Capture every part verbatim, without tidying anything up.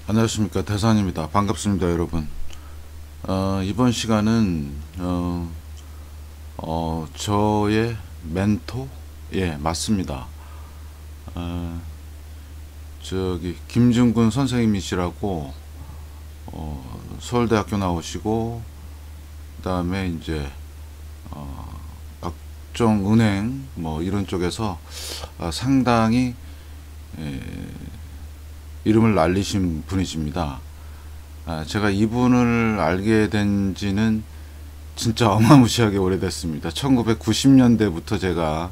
안녕하십니까, 대산입니다. 반갑습니다, 여러분. 어, 이번 시간은 어, 어, 저의 멘토, 예, 맞습니다. 어, 저기 김중근 선생님이시라고 어, 서울대학교 나오시고 그다음에 이제 어, 박정은행 뭐 이런 쪽에서 어, 상당히 에, 이름을 날리신 분이십니다. 아, 제가 이분을 알게 된 지는 진짜 어마무시하게 오래됐습니다. 천구백구십 년대부터 제가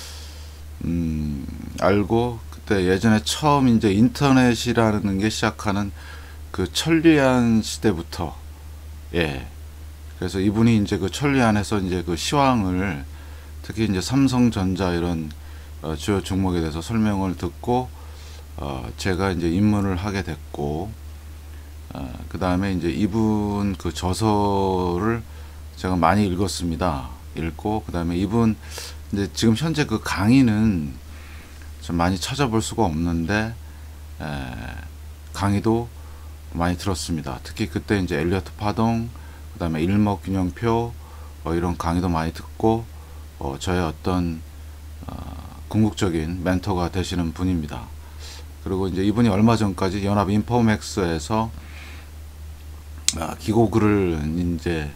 음, 알고, 그때 예전에 처음 이제 인터넷이라는 게 시작하는 그 천리안 시대부터, 예. 그래서 이분이 이제 그 천리안에서 이제 그 시황을, 특히 이제 삼성전자 이런 어, 주요 종목에 대해서 설명을 듣고 어, 제가 이제 입문을 하게 됐고, 어, 그 다음에 이제 이분 그 저서를 제가 많이 읽었습니다. 읽고, 그 다음에 이분, 이제 지금 현재 그 강의는 좀 많이 찾아볼 수가 없는데, 에, 강의도 많이 들었습니다. 특히 그때 이제 엘리어트 파동, 그 다음에 일목균형표, 어, 이런 강의도 많이 듣고, 어, 저의 어떤, 어, 궁극적인 멘토가 되시는 분입니다. 그리고 이제 이분이 얼마 전까지 연합 인포맥스에서 아, 기고 글을 이제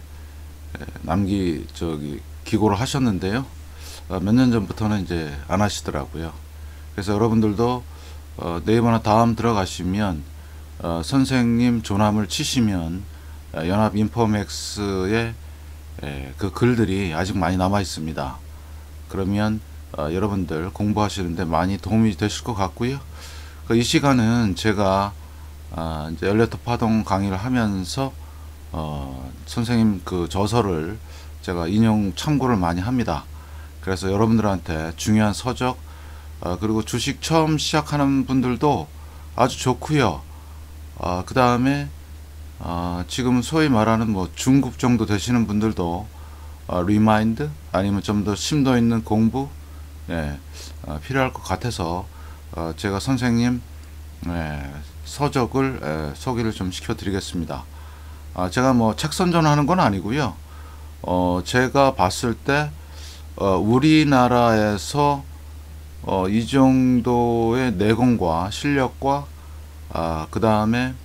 남기 저기 기고를 하셨는데요. 아, 몇 년 전부터는 이제 안 하시더라고요. 그래서 여러분들도 어, 네이버나 다음 들어가시면 어, 선생님 조남을 치시면 어, 연합 인포맥스의 에, 그 글들이 아직 많이 남아 있습니다. 그러면 어, 여러분들 공부하시는데 많이 도움이 되실 것 같고요. 이 시간은 제가 아, 이제 엘리어트 파동 강의를 하면서 어, 선생님 그 저서를 제가 인용 참고를 많이 합니다. 그래서 여러분들한테 중요한 서적, 어, 그리고 주식 처음 시작하는 분들도 아주 좋고요. 어, 그 다음에 어, 지금 소위 말하는 뭐 중급 정도 되시는 분들도 어, 리마인드 아니면 좀 더 심도 있는 공부, 예, 어, 필요할 것 같아서 어, 제가 선생님 예, 서적을 예, 소개를 좀 시켜드리겠습니다. 아, 제가 뭐 책 선전하는 건 아니고요. 어, 제가 봤을 때 어, 우리나라에서 어, 이 정도의 내공과 실력과 아, 그 다음에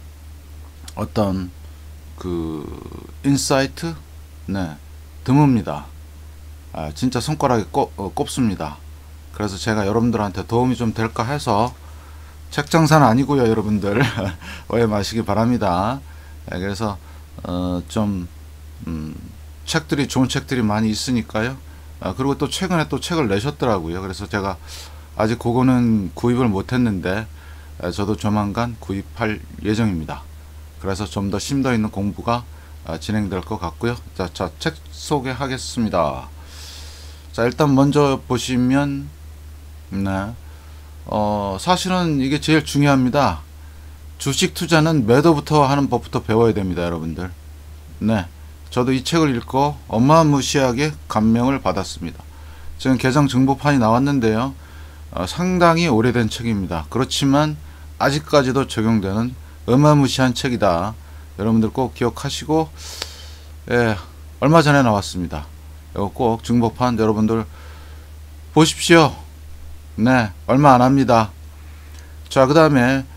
어떤 그 인사이트, 네, 드뭅니다. 아, 진짜 손가락에 꼽, 어, 꼽습니다. 그래서 제가 여러분들한테 도움이 좀 될까 해서, 책 장사는 아니고요, 여러분들 오해 마시기 바랍니다. 네, 그래서 어, 좀 음, 책들이 좋은 책들이 많이 있으니까요. 아, 그리고 또 최근에 또 책을 내셨더라고요. 그래서 제가 아직 그거는 구입을 못했는데 에, 저도 조만간 구입할 예정입니다. 그래서 좀 더 심도 있는 공부가 아, 진행될 것 같고요. 자, 자, 책 소개하겠습니다. 자, 일단 먼저 보시면, 네, 어, 사실은 이게 제일 중요합니다. 주식 투자는 매도부터 하는 법부터 배워야 됩니다, 여러분들. 네, 저도 이 책을 읽고 어마무시하게 감명을 받았습니다. 지금 개정 정보판이 나왔는데요. 어, 상당히 오래된 책입니다. 그렇지만 아직까지도 적용되는 어마무시한 책이다. 여러분들 꼭 기억하시고, 예, 얼마 전에 나왔습니다. 이거 꼭 중복판 여러분들 보십시오. 네, 얼마 안 합니다. 자, 그 다음에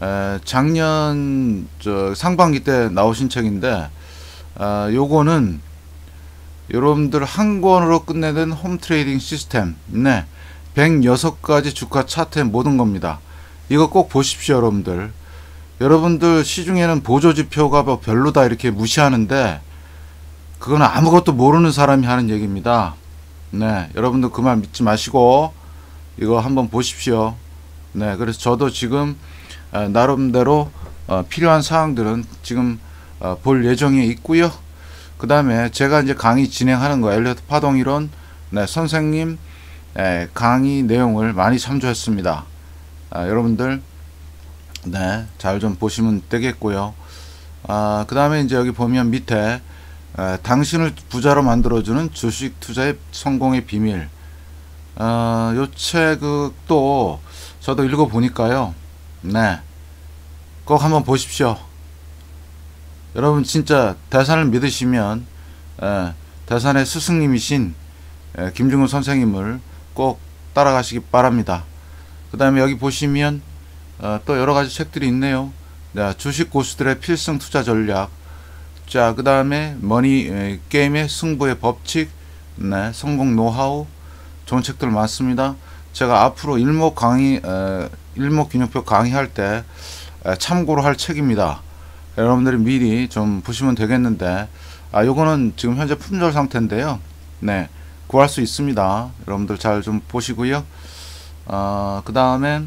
작년 저 상반기 때 나오신 책인데, 아, 요거는 여러분들 한 권으로 끝내는 홈 트레이딩 시스템, 네, 백육 가지 주가 차트의 모든 겁니다. 이거 꼭 보십시오, 여러분들. 여러분들 시중에는 보조지표가 뭐 별로다 이렇게 무시하는데, 그건 아무것도 모르는 사람이 하는 얘기입니다. 네, 여러분들 그 말 믿지 마시고 이거 한번 보십시오. 네, 그래서 저도 지금 어, 나름대로 어, 필요한 사항들은 지금 어, 볼 예정에 있고요. 그 다음에 제가 이제 강의 진행하는 거 엘리어트 파동 이론, 네, 선생님 에, 강의 내용을 많이 참조했습니다. 아, 여러분들 네, 잘 좀 보시면 되겠고요. 아, 그 다음에 이제 여기 보면 밑에 에, 당신을 부자로 만들어주는 주식 투자의 성공의 비밀, 어, 요 책도 저도 읽어보니까요. 네, 꼭 한번 보십시오. 여러분 진짜 대산을 믿으시면 에, 대산의 스승님이신 에, 김중근 선생님을 꼭 따라가시기 바랍니다. 그 다음에 여기 보시면 어, 또 여러가지 책들이 있네요. 네, 주식 고수들의 필승 투자 전략, 자, 그 다음에 머니 에, 게임의 승부의 법칙, 네, 성공 노하우, 좋은 책들 많습니다. 제가 앞으로 일목 강의, 에, 일목균형표 강의할 때 에, 참고로 할 책입니다. 여러분들이 미리 좀 보시면 되겠는데, 아, 요거는 지금 현재 품절 상태인데요. 네, 구할 수 있습니다. 여러분들 잘 좀 보시고요. 어, 그 다음에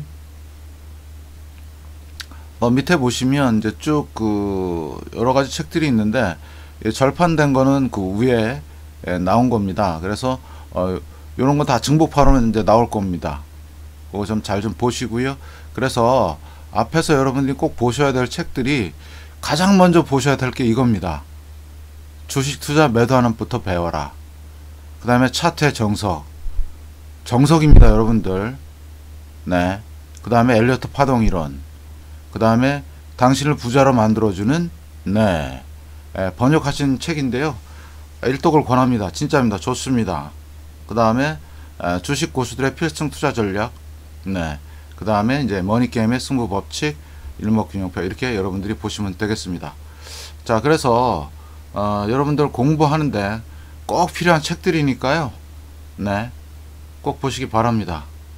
어, 밑에 보시면 이제 쭉 그 여러 가지 책들이 있는데, 절판된 거는 그 위에 에, 나온 겁니다. 그래서 어, 요런 거 다 증복파로는 이제 나올 겁니다. 그거 좀 잘 좀 보시고요. 그래서 앞에서 여러분들이 꼭 보셔야 될 책들이, 가장 먼저 보셔야 될 게 이겁니다. 주식 투자 매도하는 부터 배워라. 그 다음에 차트의 정석. 정석입니다, 여러분들. 네. 그 다음에 엘리어트 파동 이론. 그 다음에 당신을 부자로 만들어주는, 네, 에, 번역하신 책인데요. 일독을 권합니다. 진짜입니다. 좋습니다. 그 다음에 주식 고수들의 필승 투자 전략, 네, 그 다음에 이제 머니게임의 승부 법칙, 일목균형표, 이렇게 여러분들이 보시면 되겠습니다. 자, 그래서 어, 여러분들 공부하는데 꼭 필요한 책들이니까요. 네, 꼭 보시기 바랍니다.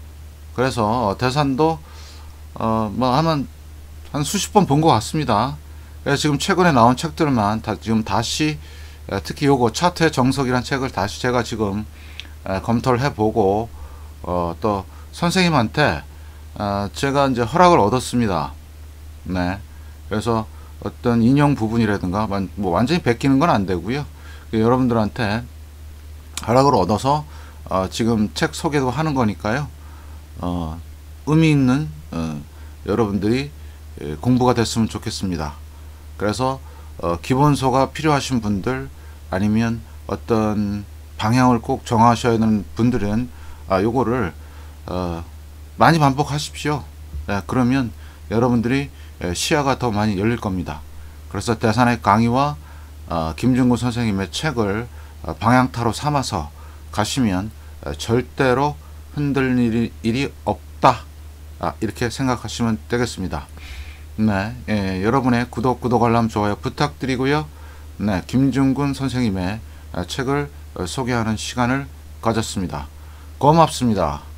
그래서 대산도 어, 뭐 하면 한 수십 번 본 것 같습니다. 그래서 지금 최근에 나온 책들만 다 지금 다시, 특히 요거 차트의 정석이란 책을 다시 제가 지금 검토를 해보고, 어, 또 선생님한테 어, 제가 이제 허락을 얻었습니다. 네, 그래서 어떤 인용 부분이라든가 뭐 완전히 베끼는 건 안 되고요. 여러분들한테 허락을 얻어서 어, 지금 책 소개도 하는 거니까요. 어, 의미 있는 어, 여러분들이 공부가 됐으면 좋겠습니다. 그래서 어, 기본소가 필요하신 분들, 아니면 어떤 방향을 꼭 정하셔야 하는 분들은 아, 요거를 어, 많이 반복하십시오. 네, 그러면 여러분들이 시야가 더 많이 열릴 겁니다. 그래서 대산의 강의와 어, 김중근 선생님의 책을 어, 방향타로 삼아서 가시면 어, 절대로 흔들릴 일이, 일이 없다. 아, 이렇게 생각하시면 되겠습니다. 네, 예, 여러분의 구독, 구독, 알람, 좋아요 부탁드리고요. 네, 김중근 선생님의 책을 소개하는 시간을 가졌습니다. 고맙습니다.